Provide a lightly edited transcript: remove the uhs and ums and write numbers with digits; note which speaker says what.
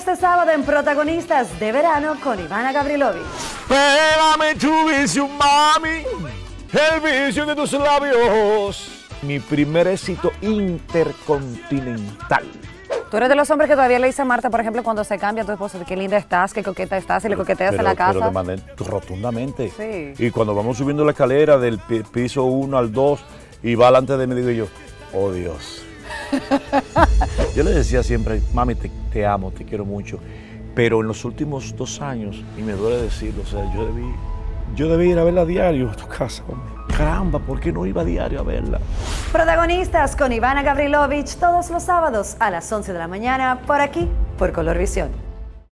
Speaker 1: este sábado en Protagonistas de Verano con Ivana Gavrilovich.
Speaker 2: Pégame tu vicio, mami, el vicio de tus labios. Mi primer éxito intercontinental.
Speaker 1: Tú eres de los hombres que todavía le dice a Marta, por ejemplo, cuando se cambia a tu esposo, qué linda estás, qué coqueta estás, y le coqueteas en la casa.
Speaker 2: Pero de manera rotundamente.
Speaker 1: Sí.
Speaker 2: Y cuando vamos subiendo la escalera del piso 1 al 2 y va delante de mí, digo yo, oh Dios. Yo le decía siempre, mami, te amo, te quiero mucho. Pero en los últimos 2 años, y me duele decirlo, o sea, yo debí ir a verla a diario a tu casa, hombre. Caramba, ¿por qué no iba a diario a verla?
Speaker 1: Protagonistas con Ivana Gavrilovich todos los sábados a las 11 de la mañana por aquí, por Color Visión.